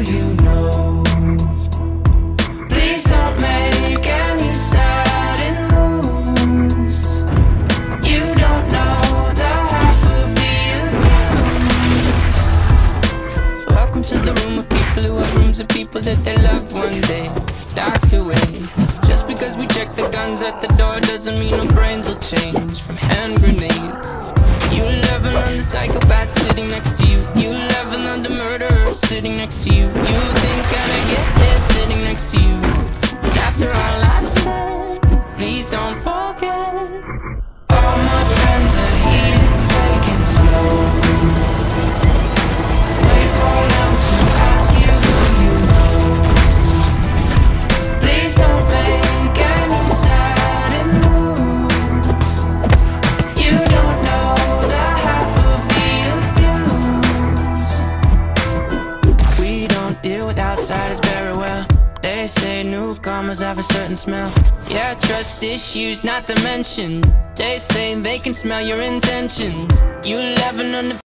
you know. Please don't make any sudden moves. You don't know the half of the abuse. Welcome to the room of people who have rooms of people that they love one day docked away. Just because we check the guns at the door doesn't mean our brains will change from hand grenades. You laughing on the psychopath sitting next to you. You laughing on the murderer sitting next to you. You think I'd get there sitting next to you. But after all I've said, please don't forget, all my friends are heathens, take it slow. Wait for them to ask you who you know. Please don't make any sudden moves. You don't know the half of the abuse. We don't deal with outsiders very well. They say newcomers have a certain smell. Yeah, trust issues not to mention. They say they can smell your intentions. You laughing on the